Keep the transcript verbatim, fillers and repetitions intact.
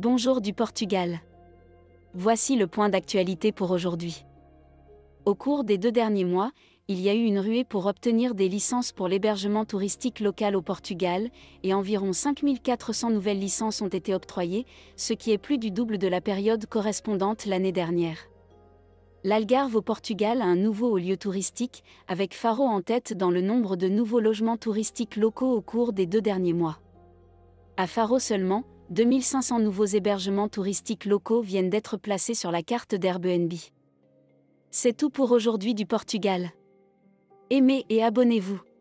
Bonjour du Portugal. Voici le point d'actualité pour aujourd'hui. Au cours des deux derniers mois, il y a eu une ruée pour obtenir des licences pour l'hébergement touristique local au Portugal, et environ cinq mille quatre cents nouvelles licences ont été octroyées, ce qui est plus du double de la période correspondante l'année dernière. L'Algarve au Portugal a un nouveau haut lieu touristique, avec Faro en tête dans le nombre de nouveaux logements touristiques locaux au cours des deux derniers mois. À Faro seulement, deux mille cinq cents nouveaux hébergements touristiques locaux viennent d'être placés sur la carte d'Airbnb. C'est tout pour aujourd'hui du Portugal. Aimez et abonnez-vous.